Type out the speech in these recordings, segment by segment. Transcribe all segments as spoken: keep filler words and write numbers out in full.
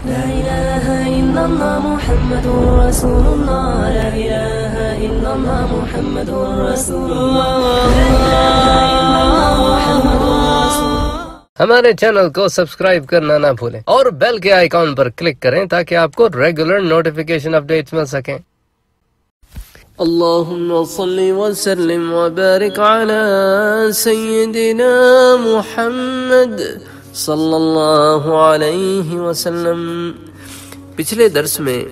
لا إله إلا الله محمد رسول الله لا إله إلا الله محمد رسول الله لا إله إلا الله محمد رسول الله. ہمارے چینل کو سبسکرائب کرنا نہ بھولیں اور بیل کے آئیکن پر کلک کریں تاکہ آپ کو ریگولر نوٹیفیکیشن اپڈیٹس مل سکیں. اللہم صلی وسلم وبارک علی سیدنا محمد صلی اللہ علیہ وسلم. پچھلے درس میں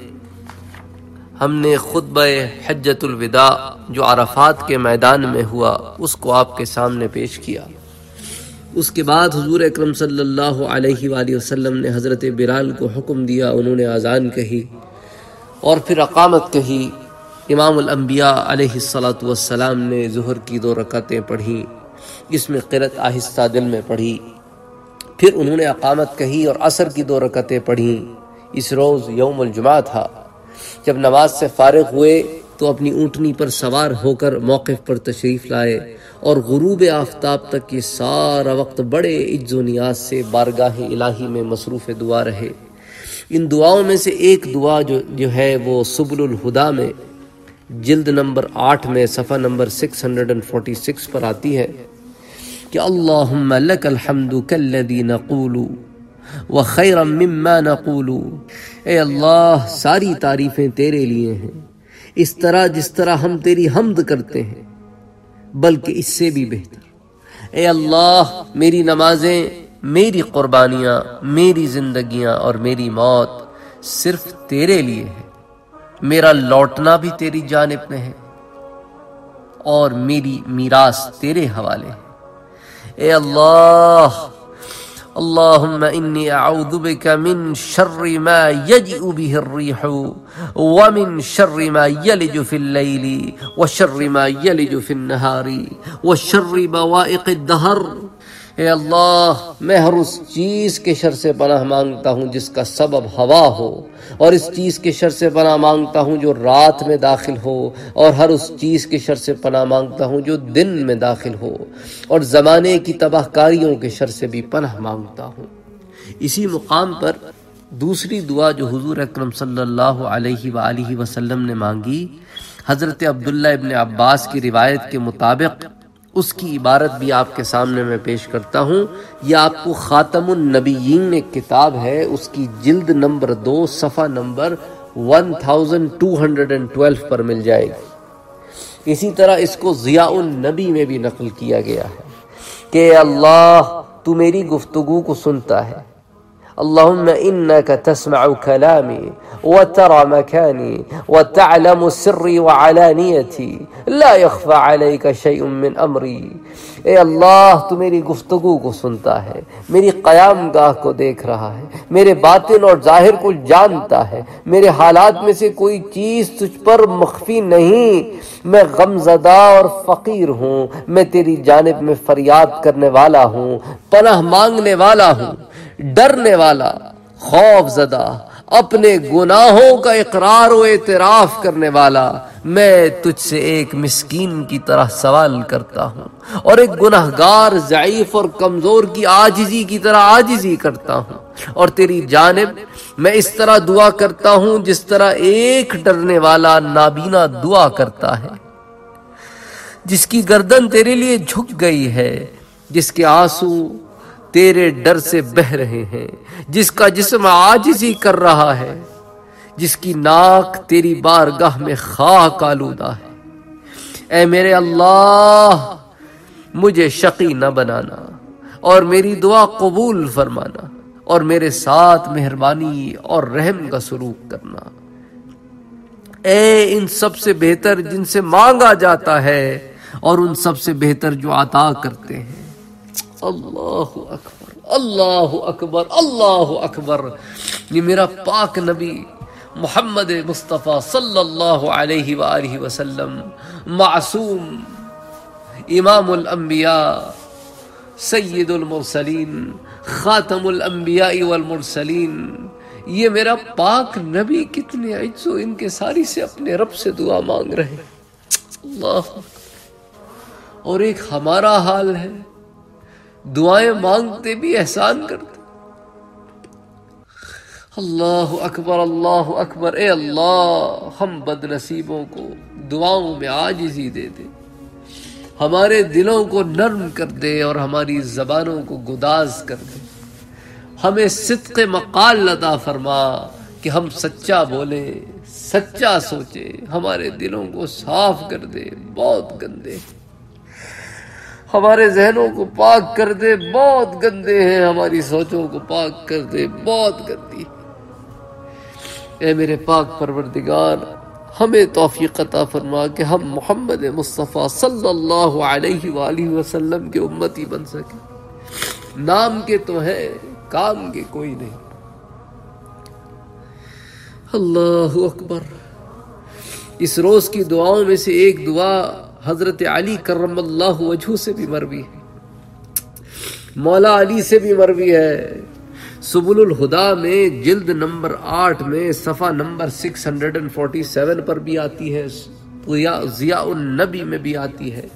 ہم نے خطبہ حجۃ الوداع جو عرفات کے میدان میں ہوا اس کو آپ کے سامنے پیش کیا. اس کے بعد حضور اکرم صلی اللہ علیہ وآلہ وسلم نے حضرت بلال کو حکم دیا، انہوں نے اذان کہی اور پھر اقامت کہی. امام الانبیاء علیہ الصلاۃ والسلام نے ظہر کی دو رکعتیں پڑھی، اس میں قرأت آہستہ دل میں پڑھی. پھر انہوں نے اقامت کہی اور عصر کی دو رکعتیں پڑھی. اس روز یوم الجمعہ تھا. جب نماز سے فارغ ہوئے تو اپنی اونٹنی پر سوار ہو کر موقف پر تشریف لائے اور غروب آفتاب تک یہ سارا وقت بڑے عجز و نیاز سے بارگاہ الہی میں مصروف دعا رہے. ان دعاؤں میں سے ایک دعا جو جو ہے وہ سبل الہدا میں جلد نمبر آٹھ میں صفحہ number six hundred and forty six پر آتی ہے کہ اللہم لک الحمد کالذی نقول وخیرا مما نقول. اے اللہ ساری تعریفیں تیرے لیے ہیں، اس طرح جس طرح ہم تیری حمد کرتے ہیں بلکہ اس سے بھی بہتر. اے اللہ میری نمازیں، میری قربانیاں، میری زندگیاں اور میری موت صرف تیرے لیے ہے. میرا لوٹنا بھی تیری جانب میں ہے اور میری میراث تیرے حوالے ہے. اے اللہ اللہم انی اعوذ بک من شر ما یجئ به الریح ومن شر ما یلج فی اللیل وشر ما یلج فی النہار وشر بوائق الدہر. اے اللہ میں ہر اس چیز کے شر سے پناہ مانگتا ہوں جس کا سبب ہوا ہو، اور اس چیز کے شر سے پناہ مانگتا ہوں جو رات میں داخل ہو، اور ہر اس چیز کے شر سے پناہ مانگتا ہوں جو دن میں داخل ہو، اور زمانے کی تباہ کاریوں کے شر سے بھی پناہ مانگتا ہوں. اسی مقام پر دوسری دعا جو حضور اکرم صلی اللہ علیہ وآلہ وسلم نے مانگی، حضرت عبداللہ ابن عباس کی روایت کے مطابق اس کی عبارت بھی آپ کے سامنے میں پیش کرتا ہوں. یہ آپ کو خاتم النبیین ایک کتاب ہے، اس کی جلد نمبر دو صفحہ number one thousand two hundred and twelve پر مل جائے گی. اسی طرح اس کو ضیاء النبی میں بھی نقل کیا گیا ہے کہ اللہ تو میری گفتگو کو سنتا ہے. اللہم انک تسمع کلامی وترى مکانی وتعلم سری وعلانیتی لا يخفى علیک شیء من امری. اے اللہ تو میری گفتگو کو سنتا ہے، میری قیام گاہ کو دیکھ رہا ہے، میرے باطن اور ظاہر کو جانتا ہے، میرے حالات میں سے کوئی چیز تجھ پر مخفی نہیں. میں غم زدہ اور فقیر ہوں، میں تیری جانب میں فریاد کرنے والا ہوں، پناہ مانگنے والا ہوں، ڈرنے والا، خوف زدہ، اپنے گناہوں کا اقرار و اعتراف کرنے والا. میں تجھ سے ایک مسکین کی طرح سوال کرتا ہوں اور ایک گناہگار ضعیف اور کمزور کی عاجزی کی طرح عاجزی کرتا ہوں، اور تیری جانب میں اس طرح دعا کرتا ہوں جس طرح ایک ڈرنے والا نابینا دعا کرتا ہے، جس کی گردن تیرے لیے جھک گئی ہے، جس کے آنسو تیرے ڈر سے بہہ رہے ہیں، جس کا جسم عاجزی کر رہا ہے، جس کی ناک تیری بارگاہ میں خاک آلودہ ہے. اے میرے اللہ مجھے شقی نہ بنانا اور میری دعا قبول فرمانا، اور میرے ساتھ مہربانی اور رحم کا سلوک کرنا. اے ان سب سے بہتر جن سے مانگا جاتا ہے اور ان سب سے بہتر جو عطا کرتے ہیں. اللہ اکبر، اللہ اکبر، اللہ اکبر. یہ میرا پاک نبی محمد مصطفیٰ صلی اللہ علیہ وآلہ وسلم، معصوم، امام الانبیاء، سید المرسلین، خاتم الانبیاء والمرسلین، یہ میرا پاک نبی کتنے عجز و انکساری سے اپنے رب سے دعا مانگ رہے ہیں. اللہ. اور ایک ہمارا حال ہے، دعائیں مانگتے بھی احسان کرتے. اللہ اکبر اللہ اکبر۔ اے اللہ ہم بد نصیبوں کو دعاؤں میں عاجزی دے دے، ہمارے دلوں کو نرم کر دے اور ہماری زبانوں کو گداز کر دے، ہمیں صدق مقال عطا فرما کہ ہم سچا بولے، سچا سوچے، ہمارے دلوں کو صاف کر دے، بہت گندے، ہمارے ذہنوں کو پاک کر دے، بہت گندے ہیں، ہماری سوچوں کو پاک کر دے، بہت گندی۔ اے میرے پاک پروردگار ہمیں توفیق عطا فرما کہ ہم محمد مصطفیٰ صلی اللہ علیہ وآلہ وسلم کے امتی بن سکیں۔ نام کے تو ہے، کام کے کوئی نہیں۔ اللہ اکبر۔ اس روز کی دعاؤں میں سے ایک دعا حضرت علی کرم اللہ وجہہ سے بھی مروی ہے، مولا علی سے بھی مروی ہے۔ سبل الہدا میں جلد نمبر آٹھ میں صفحہ number six hundred and forty seven پر بھی آتی ہے، ضیاء النبی میں بھی آتی ہے۔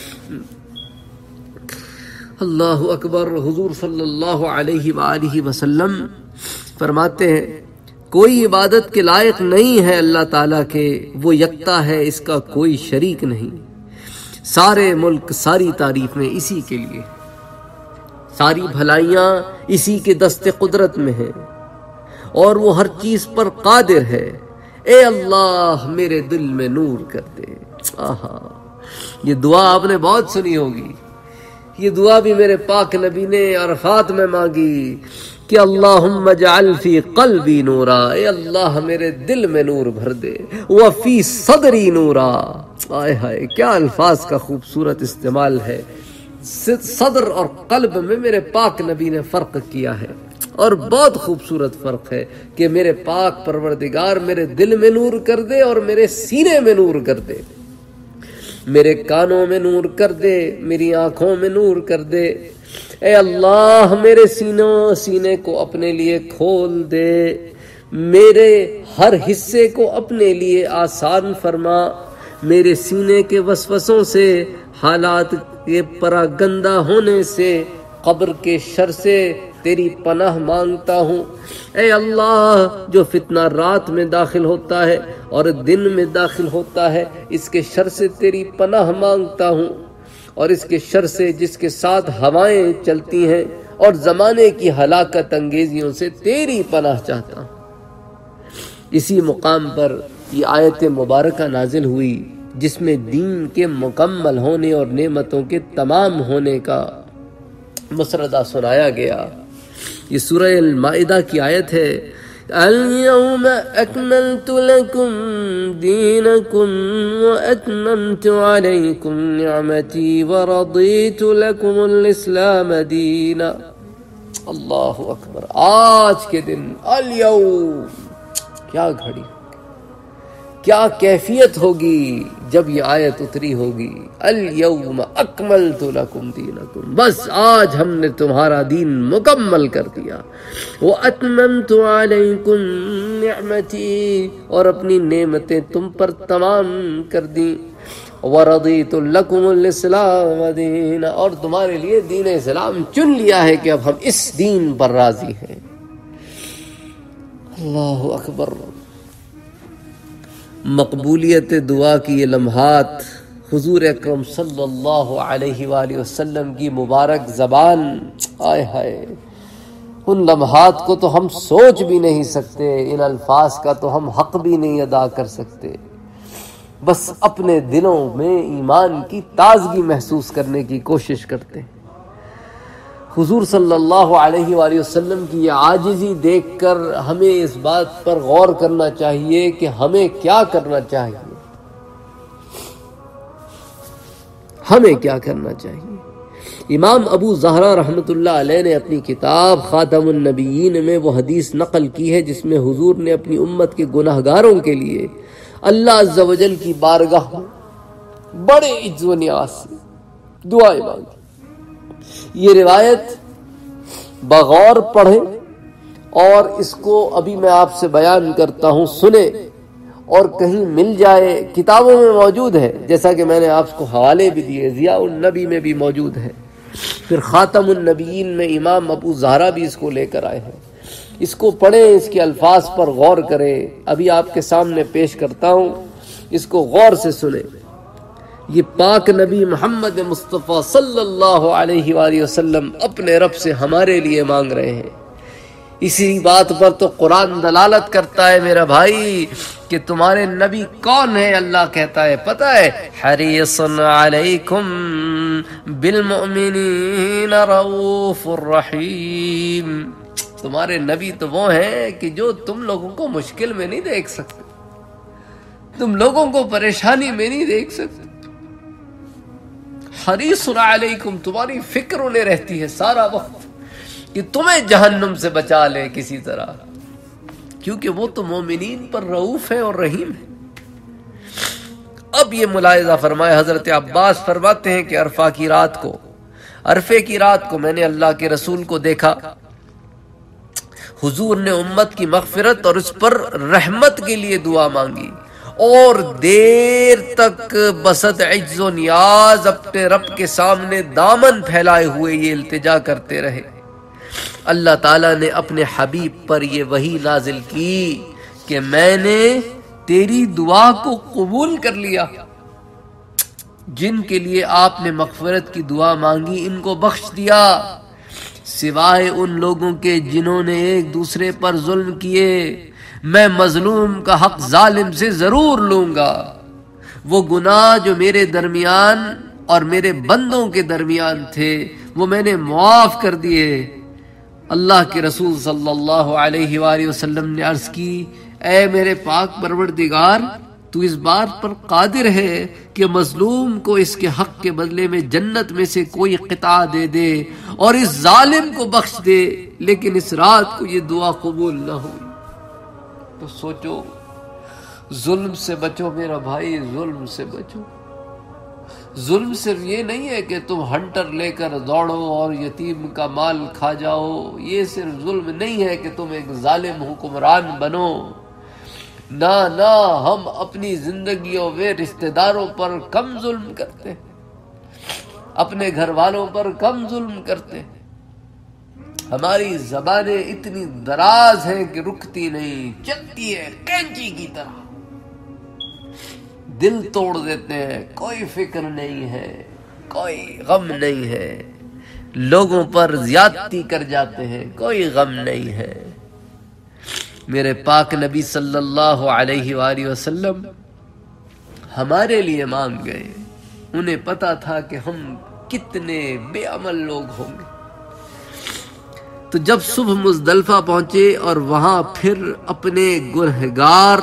اللہ اکبر۔ حضور صلی اللہ علیہ وآلہ وسلم فرماتے ہیں کوئی عبادت کے لائق نہیں ہے اللہ تعالیٰ کے، وہ یکتا ہے، اس کا کوئی شریک نہیں، سارے ملک ساری تعریفیں اسی کے لیے، ساری بھلائیاں اسی کے دست قدرت میں ہیں اور وہ ہر چیز پر قادر ہے۔ اے اللہ میرے دل میں نور کر دے۔ آہا، یہ دعا آپ نے بہت سنی ہوگی، یہ دعا بھی میرے پاک نبی نے عرفات میں مانگی کہ اللہم اجعل فی قلبی نورا، اے اللہ میرے دل میں نور بھر دے، وفی صدری نورا۔ آئے ہائے کیا الفاظ کا خوبصورت استعمال ہے۔ صدر اور قلب میں میرے پاک نبی نے فرق کیا ہے، اور بہت خوبصورت فرق ہے کہ میرے پاک پروردگار میرے دل میں نور کر دے اور میرے سینے میں نور کر دے، میرے کانوں میں نور کر دے، میری آنکھوں میں نور کر دے۔ اے اللہ میرے سینوں سینے کو اپنے لیے کھول دے، میرے ہر حصے کو اپنے لیے آسان فرما، میرے سینے کے وسوسوں سے، حالات کے پراگندہ ہونے سے، قبر کے شر سے تیری پناہ مانگتا ہوں۔ اے اللہ جو فتنہ رات میں داخل ہوتا ہے اور دن میں داخل ہوتا ہے، اس کے شر سے تیری پناہ مانگتا ہوں، اور اس کے شر سے جس کے ساتھ ہوائیں چلتی ہیں اور زمانے کی ہلاکت انگیزیوں سے تیری پناہ چاہتا ہوں۔ اسی مقام پر یہ آیت مبارکہ نازل ہوئی جس میں دین کے مکمل ہونے اور نعمتوں کے تمام ہونے کا مسردہ سنایا گیا۔ یہ سورہ المائدہ کی آیت ہے، اليوم اکملت لکم دینکم واتممت علیکم نعمتی ورضیت لکم الاسلام دینا۔ اللہ اکبر۔ آج کے دن، الیوم، کیا گھڑی، کیا کیفیت ہوگی جب یہ آیت اتری ہوگی، الیوم اکملت لکم دینکم، بس آج ہم نے تمہارا دین مکمل کر دیا، واتممت علیکم نعمتی، اور اپنی نعمتیں تم پر تمام کر دیں، ورضیت لکم الاسلام دینا، اور تمہارے لیے دین اسلام چن لیا ہے کہ اب ہم اس دین پر راضی ہیں۔ اللہ اکبر۔ مقبولیت دعا کی یہ لمحات حضور اکرم صلی اللہ علیہ وآلہ وسلم کی مبارک زبان، آئے ہائے، ان لمحات کو تو ہم سوچ بھی نہیں سکتے، ان الفاظ کا تو ہم حق بھی نہیں ادا کر سکتے، بس اپنے دلوں میں ایمان کی تازگی محسوس کرنے کی کوشش کرتے ہیں۔ حضور صلی اللہ علیہ وآلہ وسلم کی یہ عاجزی دیکھ کر ہمیں اس بات پر غور کرنا چاہیے کہ ہمیں کیا کرنا چاہیے، ہمیں کیا کرنا چاہیے۔ امام ابو زہرہ رحمۃ اللہ علیہ نے اپنی کتاب خاتم النبیین میں وہ حدیث نقل کی ہے جس میں حضور نے اپنی امت کے گناہگاروں کے لیے اللہ عز و جل کی بارگاہ میں بڑے عجز و نیاز سے دعائیں مانگی۔ یہ روایت بغور پڑھیں اور اس کو ابھی میں آپ سے بیان کرتا ہوں، سنیں، اور کہیں مل جائے، کتابوں میں موجود ہے، جیسا کہ میں نے آپ کو حوالے بھی دیے، ضیاء النبی میں بھی موجود ہے، پھر خاتم النبیین میں امام ابو زہرہ بھی اس کو لے کر آئے ہیں۔ اس کو پڑھیں، اس کے الفاظ پر غور کریں. ابھی آپ کے سامنے پیش کرتا ہوں، اس کو غور سے سنیں. یہ پاک نبی محمد مصطفیٰ صلی اللہ علیہ وآلہ وسلم اپنے رب سے ہمارے لیے مانگ رہے ہیں. اسی بات پر تو قرآن دلالت کرتا ہے میرا بھائی کہ تمہارے نبی کون ہے. اللہ کہتا ہے پتہ ہے، حریص علیکم بالمؤمنین رؤوف الرحیم. تمہارے نبی تو وہ ہیں کہ جو تم لوگوں کو مشکل میں نہیں دیکھ سکتے، تم لوگوں کو پریشانی میں نہیں دیکھ سکتے. حریص علیکم، تمہاری فکر انہیں رہتی ہے سارا وقت کہ تمہیں جہنم سے بچا لے کسی طرح، کیونکہ وہ تو مومنین پر رؤوف ہے اور رحیم ہے. اب یہ ملاحظہ فرمائے، حضرت عباس فرماتے ہیں کہ عرفہ کی رات کو عرفے کی رات کو میں نے اللہ کے رسول کو دیکھا. حضور نے امت کی مغفرت اور اس پر رحمت کے لیے دعا مانگی، اور دیر تک بسط عجز و نیاز اپنے رب کے سامنے دامن پھیلائے ہوئے یہ التجا کرتے رہے. اللہ تعالیٰ نے اپنے حبیب پر یہ وحی نازل کی کہ میں نے تیری دعا کو قبول کر لیا. جن کے لیے آپ نے مغفرت کی دعا مانگی ان کو بخش دیا، سوائے ان لوگوں کے جنہوں نے ایک دوسرے پر ظلم کیے. میں مظلوم کا حق ظالم سے ضرور لوں گا. وہ گناہ جو میرے درمیان اور میرے بندوں کے درمیان تھے وہ میں نے معاف کر دیے. اللہ کے رسول صلی اللہ علیہ وآلہ وسلم نے عرض کی، اے میرے پاک پروردگار، تو اس بات پر قادر ہے کہ مظلوم کو اس کے حق کے بدلے میں جنت میں سے کوئی قطعہ دے دے اور اس ظالم کو بخش دے. لیکن اس رات کو یہ دعا قبول نہ ہوئی. تو سوچو، ظلم سے بچو میرا بھائی، ظلم سے بچو. ظلم صرف یہ نہیں ہے کہ تم ہنٹر لے کر دوڑو اور یتیم کا مال کھا جاؤ. یہ صرف ظلم نہیں ہے کہ تم ایک ظالم حکمران بنو. نہ نہ، ہم اپنی زندگیوں میں رشتہ داروں پر کم ظلم کرتے ہیں، اپنے گھر والوں پر کم ظلم کرتے ہیں. ہماری زبانیں اتنی دراز ہیں کہ رکتی نہیں، چلتی ہے کینچی کی طرح. دل توڑ دیتے ہیں، کوئی فکر نہیں ہے، کوئی غم نہیں ہے. لوگوں پر زیادتی کر جاتے ہیں، کوئی غم نہیں ہے. میرے پاک نبی صلی اللہ علیہ وآلہ وسلم ہمارے لیے مانگ گئے. انہیں پتا تھا کہ ہم کتنے بے عمل لوگ ہوں گے. تو جب صبح مزدلفہ پہنچے اور وہاں پھر اپنے گنہگار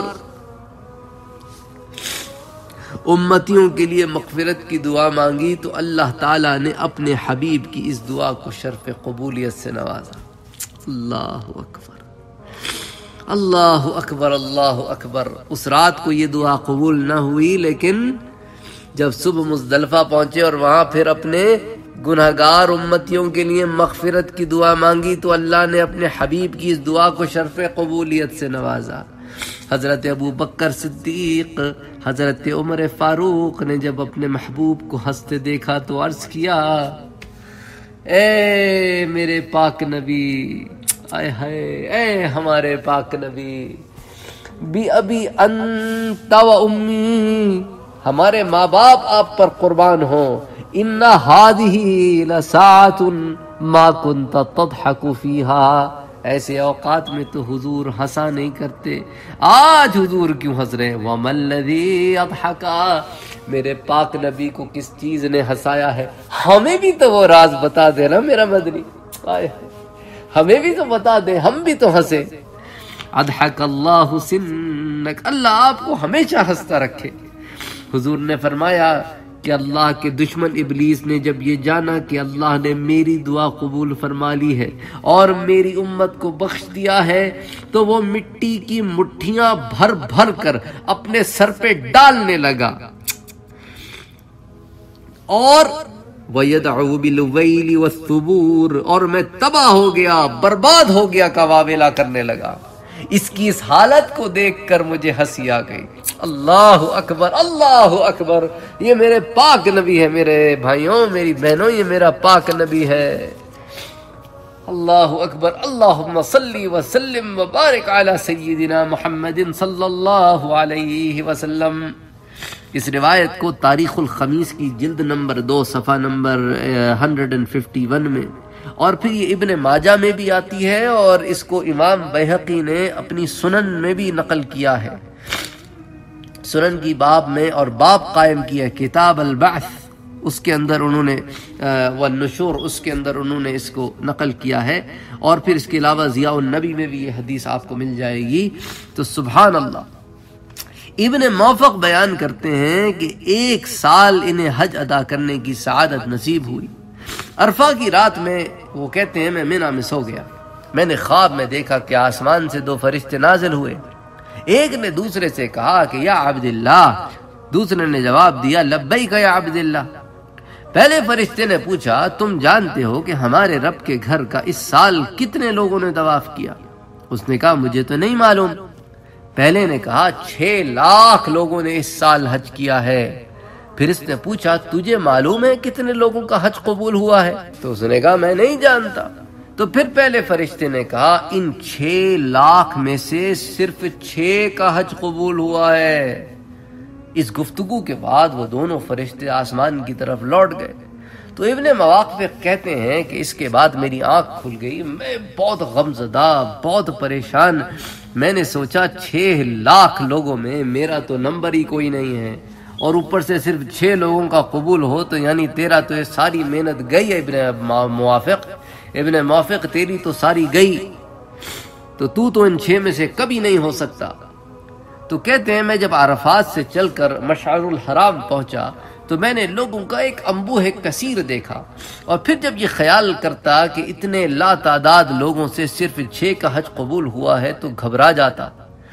امتیوں کے لیے مغفرت کی دعا مانگی تو اللہ تعالیٰ نے اپنے حبیب کی اس دعا کو شرف قبولیت سے نوازا. اللہ اکبر، اللہ اکبر، اللہ اکبر. اس رات کو یہ دعا قبول نہ ہوئی، لیکن جب صبح مزدلفہ پہنچے اور وہاں پھر اپنے گناہگار امتیوں کے لیے مغفرت کی دعا مانگی تو اللہ نے اپنے حبیب کی اس دعا کو شرف قبولیت سے نوازا. حضرت ابو بکر صدیق، حضرت عمر فاروق نے جب اپنے محبوب کو ہنستے دیکھا تو عرض کیا، اے میرے پاک نبی، اے ہائے اے ہمارے پاک نبی، بی ابی انت و امی، ہمارے ماں باپ آپ پر قربان ہوں. ان ہذہ لساعۃ ما کنت تضحک فیہا، ایسے اوقات میں تو حضور ہنسا نہیں کرتے، آج حضور کیوں ہنس رہے ہیں؟ وَمَا الَّذِي اضحکا، میرے پاک نبی کو کس چیز نے ہنسایا ہے؟ ہمیں بھی تو وہ راز بتا دے نا میرا مدنی، ہمیں بھی تو بتا دے، ہم بھی تو ہنسے. اضحک اللہ سنک، اللہ آپ کو ہمیشہ ہنستا رکھے. حضور نے فرمایا کہ اللہ کے دشمن ابلیس نے جب یہ جانا کہ اللہ نے میری دعا قبول فرما لی ہے اور میری امت کو بخش دیا ہے تو وہ مٹی کی مٹھیاں بھر بھر کر اپنے سر پہ ڈالنے لگا اور وَيَدْعُو بِالْوَيْلِ وَالثُّبُورِ، اور میں تباہ ہو گیا، برباد ہو گیا کا واویلا کرنے لگا. اس کی اس حالت کو دیکھ کر مجھے ہنسی آ گئی. اللہ اکبر، اللہ اکبر. یہ میرے پاک نبی ہے میرے بھائیوں، میری بہنوں، یہ میرا پاک نبی ہے. اللہ اکبر، اللہم صلی وسلم وبارک علی سیدنا محمد صلی اللہ علیہ وسلم۔ اس روایت کو تاریخ الخمیس کی جلد نمبر دو صفحہ نمبر ایک سو اکیاون میں، اور پھر یہ ابن ماجہ میں بھی آتی ہے، اور اس کو امام بیہقی نے اپنی سنن میں بھی نقل کیا ہے، سنن کی باب میں، اور باب قائم کیا ہے کتاب البعث، اس کے اندر انہوں نے والنشور، اس کے اندر انہوں نے اس کو نقل کیا ہے، اور پھر اس کے علاوہ ضیاء النبی میں بھی یہ حدیث آپ کو مل جائے گی۔ تو سبحان اللہ، ابن موفق بیان کرتے ہیں کہ ایک سال انہیں حج ادا کرنے کی سعادت نصیب ہوئی۔ عرفہ کی رات میں وہ کہتے ہیں میں منی میں سو گیا، میں نے خواب میں دیکھا کہ آسمان سے دو فرشتے نازل ہوئے، ایک نے دوسرے سے کہا کہ یا عبداللہ، دوسرے نے جواب دیا لبیک یا عبداللہ۔ پہلے فرشتے نے پوچھا تم جانتے ہو کہ ہمارے رب کے گھر کا اس سال کتنے لوگوں نے طواف کیا؟ اس نے کہا مجھے تو نہیں معلوم۔ پہلے نے کہا چھ لاکھ لوگوں نے اس سال حج کیا ہے۔ پھر اس نے پوچھا تجھے معلوم ہے کتنے لوگوں کا حج قبول ہوا ہے؟ تو اس نے کہا میں نہیں جانتا۔ تو پھر پہلے فرشتے نے کہا ان چھ لاکھ میں سے صرف چھ کا حج قبول ہوا ہے۔ اس گفتگو کے بعد وہ دونوں فرشتے آسمان کی طرف لوٹ گئے۔ تو ابن مواقف کہتے ہیں کہ اس کے بعد میری آنکھ کھل گئی، میں بہت غمزدہ، بہت پریشان، میں نے سوچا چھ لاکھ لوگوں میں میرا تو نمبر ہی کوئی نہیں ہے، اور اوپر سے صرف چھ لوگوں کا قبول ہو تو یعنی تیرا تو یہ ساری محنت گئی ہے ابن موافق، ابن موافق تیری تو ساری گئی، تو تو تو ان چھ میں سے کبھی نہیں ہو سکتا۔ تو کہتے ہیں میں جب عرفات سے چل کر مشعر الحرام پہنچا تو میں نے لوگوں کا ایک انبوہ کثیر دیکھا، اور پھر جب یہ خیال کرتا کہ اتنے لا تعداد لوگوں سے صرف چھ کا حج قبول ہوا ہے تو گھبرا جاتا۔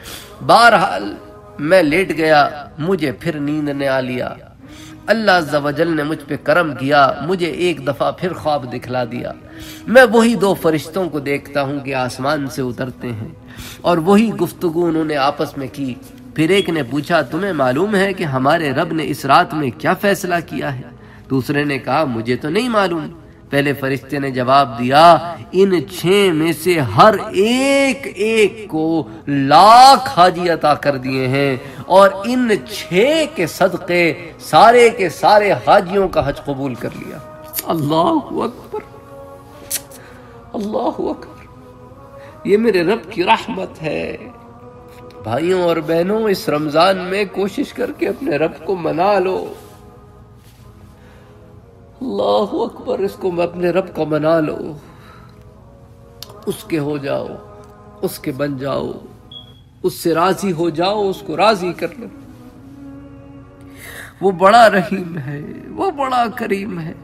بہرحال میں لیٹ گیا، مجھے پھر نیند نے آ لیا۔ اللہ عز و جل نے مجھ پہ کرم کیا، مجھے ایک دفعہ پھر خواب دکھلا دیا۔ میں وہی دو فرشتوں کو دیکھتا ہوں کہ آسمان سے اترتے ہیں، اور وہی گفتگو انہوں نے آپس میں کی۔ پھر ایک نے پوچھا تمہیں معلوم ہے کہ ہمارے رب نے اس رات میں کیا فیصلہ کیا ہے؟ دوسرے نے کہا مجھے تو نہیں معلوم۔ پہلے فرشتے نے جواب دیا ان چھ میں سے ہر ایک ایک کو لاکھ حاجی عطا کر دیے ہیں، اور ان چھ کے صدقے سارے کے سارے حاجیوں کا حج قبول کر لیا۔ اللہ اکبر، اللہ اکبر، یہ میرے رب کی رحمت ہے۔ بھائیوں اور بہنوں، اس رمضان میں کوشش کر کے اپنے رب کو منا لو۔ اللہ اکبر، اس کو اپنے رب کو منا لو، اس کے ہو جاؤ، اس کے بن جاؤ، اس سے راضی ہو جاؤ، اس کو راضی کر لو۔ وہ بڑا رحیم ہے، وہ بڑا کریم ہے۔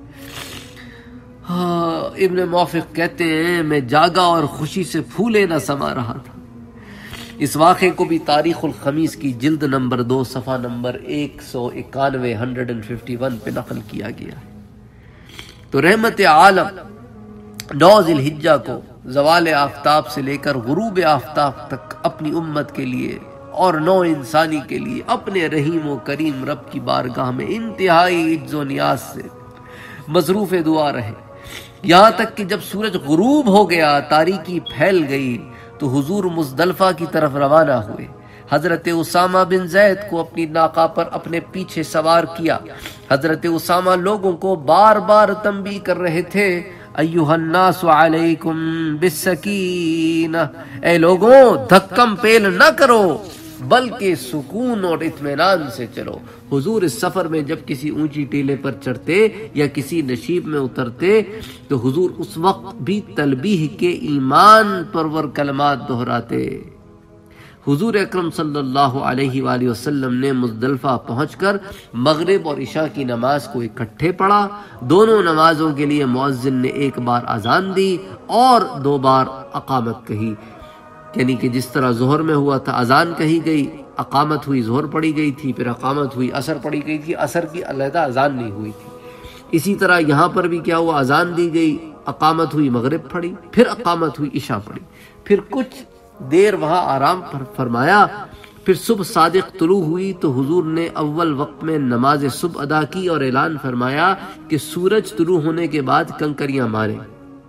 ہاں، ابن موفق کہتے ہیں میں جاگا اور خوشی سے پھولے نہ سما رہا تھا۔ اس واقعے کو بھی تاریخ الخمیس کی جلد نمبر دو صفحہ نمبر ایک سو اکانوے ہنڈریڈ اینڈ ففٹی ون پہ نقل کیا گیا ہے۔ تو رحمت عالم نو ذی الحجہ کو زوال آفتاب سے لے کر غروب آفتاب تک اپنی امت کے لیے اور نو انسانی کے لیے اپنے رحیم و کریم رب کی بارگاہ میں انتہائی عجز و نیاز سے مصروف دعا رہے، یہاں تک کہ جب سورج غروب ہو گیا، تاریکی پھیل گئی، تو حضور مزدلفہ کی طرف روانہ ہوئے۔ حضرت اسامہ بن زید کو اپنی ناقہ پر اپنے پیچھے سوار کیا۔ حضرت اسامہ لوگوں کو بار بار تنبیہ کر رہے تھے ایھا الناس علیکم بالسکینہ، اے لوگوں دھکم پیل نہ کرو بلکہ سکون اور اطمینان سے چلو۔ حضور اس سفر میں جب کسی اونچی ٹیلے پر چڑھتے یا کسی نشیب میں اترتے تو حضور اس وقت بھی تلبیہ کے ایمان پرور کلمات دہراتے۔ حضور اکرم صلی اللہ علیہ وآلہ وسلم نے مزدلفہ پہنچ کر مغرب اور عشاء کی نماز کو اکٹھے پڑھا۔ دونوں نمازوں کے لیے مؤذن نے ایک بار اذان دی اور دو بار اقامت کہی، یعنی کہ جس طرح ظہر میں ہوا تھا اذان کہی گئی، اقامت ہوئی، ظہر پڑھی گئی تھی، پھر اقامت ہوئی، عصر پڑھی گئی تھی، عصر کی علیحدہ اذان نہیں ہوئی تھی۔ اسی طرح یہاں پر بھی کیا ہوا، اذان دی گئی، اقامت ہوئی، مغرب پڑھی، پھر اقامت ہوئی، عشاء پڑھی، پھر کچھ دیر وہاں آرام فرمایا، پھر صبح صادق طلوع ہوئی تو حضور نے اول وقت میں نماز صبح ادا کی اور اعلان فرمایا کہ سورج طلوع ہونے کے بعد کنکریاں ماریں۔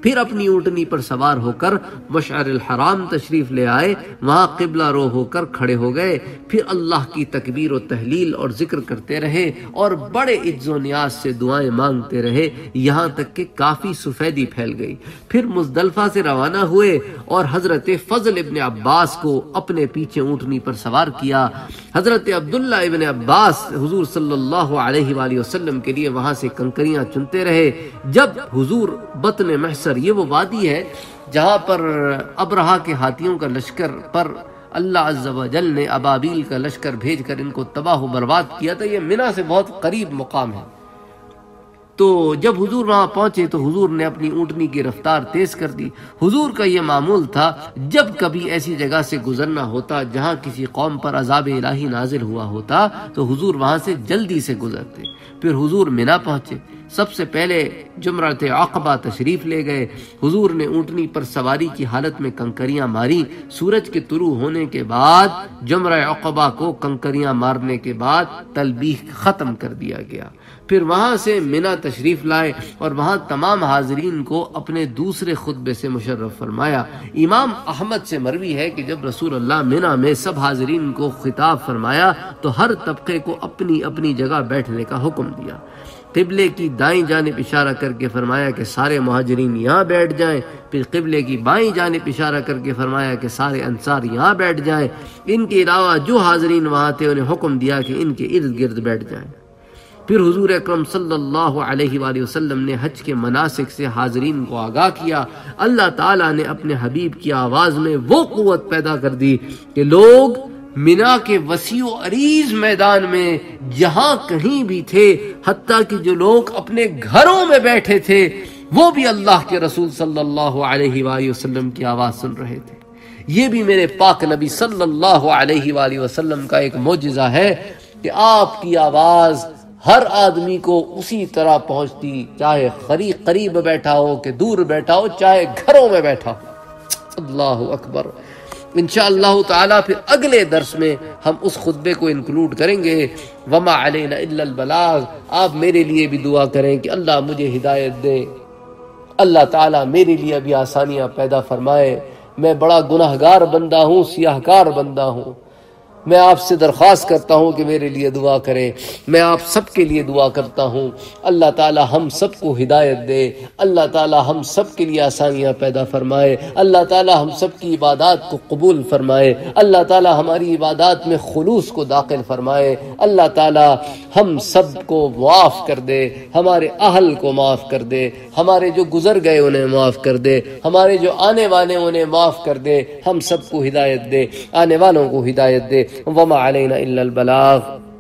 پھر اپنی اونٹنی پر سوار ہو کر مشعر الحرام تشریف لے آئے، وہاں قبلہ رو ہو کر کھڑے ہو گئے، پھر اللہ کی تکبیر و تحلیل اور ذکر کرتے رہے اور بڑے عجز و نیاز سے دعائیں مانگتے رہے، یہاں تک کہ کافی سفیدی پھیل گئی۔ پھر مزدلفہ سے روانہ ہوئے اور حضرت فضل ابن عباس کو اپنے پیچھے اونٹنی پر سوار کیا۔ حضرت عبداللہ ابن عباس حضور صلی اللہ علیہ وآلہ وسلم کے لیے وہاں سے کنکریاں چنتے رہے۔ جب حضور بطن محصر، یہ وہ وادی ہے جہاں پر ابرہا کے ہاتھیوں کا لشکر پر اللہ عز و جل نے ابابیل کا لشکر بھیج کر ان کو تباہ و برباد کیا تھا، یہ منی سے بہت قریب مقام ہے۔ تو جب حضور وہاں پہنچے تو حضور نے اپنی اونٹنی کی رفتار تیز کر دی۔ حضور کا یہ معمول تھا جب کبھی ایسی جگہ سے گزرنا ہوتا جہاں کسی قوم پر عذاب الہی نازل ہوا ہوتا تو حضور وہاں سے جلدی سے گزرتے۔ پھر حضور منی پہنچے، سب سے پہلے جمرۃ عقبہ تشریف لے گئے۔ حضور نے اونٹنی پر سواری کی حالت میں کنکریاں ماری۔ سورج کے طلوع ہونے کے بعد جمرہ عقبہ کو کنکریاں مارنے کے بعد تلبیح ختم کر دیا گیا۔ پھر وہاں سے منی تشریف لائے اور وہاں تمام حاضرین کو اپنے دوسرے خطبے سے مشرف فرمایا۔ امام احمد سے مروی ہے کہ جب رسول اللہ منی میں سب حاضرین کو خطاب فرمایا تو ہر طبقے کو اپنی اپنی جگہ بیٹھنے کا حکم دیا۔ قبلے کی دائیں جانب اشارہ کر کے فرمایا کہ سارے مہاجرین یہاں بیٹھ جائیں، پھر قبلے کی بائیں جانب اشارہ کر کے فرمایا کہ سارے انصار یہاں بیٹھ جائیں۔ ان کے علاوہ جو حاضرین وہاں تھے انہیں حکم دیا کہ ان کے ارد گرد بیٹھ جائیں۔ پھر حضور اکرم صلی اللہ علیہ وآلہ وسلم نے حج کے مناسک سے حاضرین کو آگاہ کیا۔ اللہ تعالیٰ نے اپنے حبیب کی آواز میں وہ قوت پیدا کر دی کہ لوگ منی کے وسیع و عریض میدان میں جہاں کہیں بھی تھے، حتیٰ کہ جو لوگ اپنے گھروں میں بیٹھے تھے وہ بھی اللہ کے رسول صلی اللہ علیہ وآلہ وسلم کی آواز سن رہے تھے۔ یہ بھی میرے پاک نبی صلی اللہ علیہ وآلہ وسلم کا ایک معجزہ ہے کہ آپ کی آواز ہر آدمی کو اسی طرح پہنچتی، چاہے قریب قریب بیٹھا ہو کہ دور بیٹھا ہو، چاہے گھروں میں بیٹھا ہو۔ اللہ اکبر۔ انشاءاللہ تعالی پھر اگلے درس میں ہم اس خطبے کو انکلوڈ کریں گے۔ وما علینا الا البلاغ۔ آپ میرے لیے بھی دعا کریں کہ اللہ مجھے ہدایت دے، اللہ تعالیٰ میرے لیے بھی آسانیاں پیدا فرمائے۔ میں بڑا گناہگار بندہ ہوں، سیاہکار بندہ ہوں، میں آپ سے درخواست کرتا ہوں کہ میرے لیے دعا کریں۔ میں آپ سب کے لیے دعا کرتا ہوں اللہ تعالی ہم سب کو ہدایت دے، اللہ تعالی ہم سب کے لیے آسانیاں پیدا فرمائے، اللہ تعالی ہم سب کی عبادات کو قبول فرمائے، اللہ تعالی ہماری عبادات میں خلوص کو داخل فرمائے، اللہ تعالی ہم سب کو معاف کر دے، ہمارے اہل کو معاف کر دے، ہمارے جو گزر گئے انہیں معاف کر دے، ہمارے جو آنے والے انہیں معاف کر دے، ہم سب کو ہدایت دے، آنے والوں کو ہدایت دے۔ وما علینا الا البلاغ۔